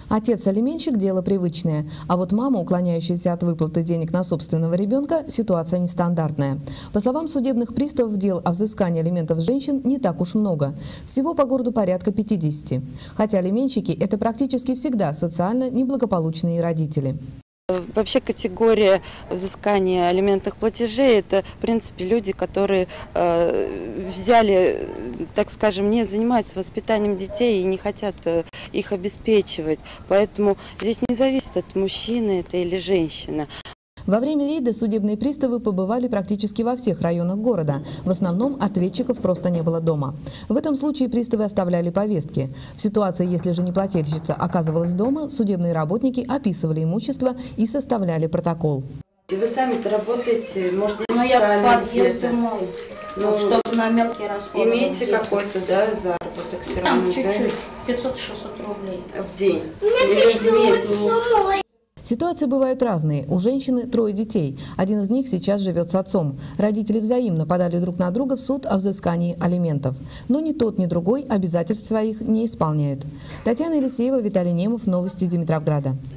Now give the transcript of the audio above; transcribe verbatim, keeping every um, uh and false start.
Отец-алименщик – дело привычное, а вот мама, уклоняющаяся от выплаты денег на собственного ребенка, ситуация нестандартная. По словам судебных приставов, дел о взыскании алиментов с женщин не так уж много. Всего по городу порядка пятидесяти. Хотя алименщики – это практически всегда социально неблагополучные родители. Вообще категория взыскания алиментных платежей – это, в принципе, люди, которые э, взяли, так скажем, не занимаются воспитанием детей и не хотят э, их обеспечивать. Поэтому здесь не зависит от мужчины это или женщина. Во время рейда судебные приставы побывали практически во всех районах города. В основном ответчиков просто не было дома. В этом случае приставы оставляли повестки. В ситуации, если же неплательщица оказывалась дома, судебные работники описывали имущество и составляли протокол. Вы сами-то работаете, может, но я подъезды мою, ну, чтобы на мелкие расходы. Имеете какой-то, да, заработок все Там равно? чуть-чуть, пятьсот-шестьсот рублей. В день? Или в месяц. Ситуации бывают разные. У женщины трое детей. Один из них сейчас живет с отцом. Родители взаимно подали друг на друга в суд о взыскании алиментов. Но ни тот, ни другой обязательств своих не исполняют. Татьяна Елисеева, Виталий Немов. Новости Димитровграда.